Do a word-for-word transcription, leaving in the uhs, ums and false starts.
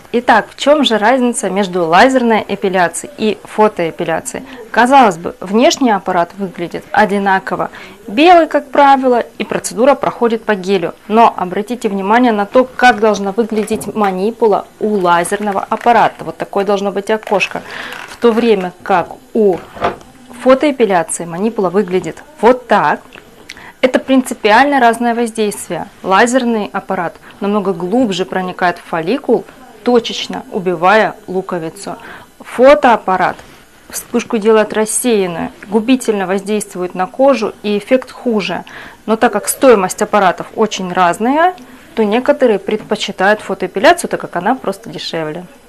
Итак, в чем же разница между лазерной эпиляцией и фотоэпиляцией? Казалось бы, внешний аппарат выглядит одинаково, белый, как правило, и процедура проходит по гелю. Но обратите внимание на то, как должна выглядеть манипула у лазерного аппарата. Вот такое должно быть окошко. В то время как у фотоэпиляции манипула выглядит вот так. Это принципиально разное воздействие. Лазерный аппарат намного глубже проникает в фолликул, точечно убивая луковицу. Фотоаппарат вспышку делает рассеянную, губительно воздействует на кожу и эффект хуже. Но так как стоимость аппаратов очень разная, то некоторые предпочитают фотоэпиляцию, так как она просто дешевле.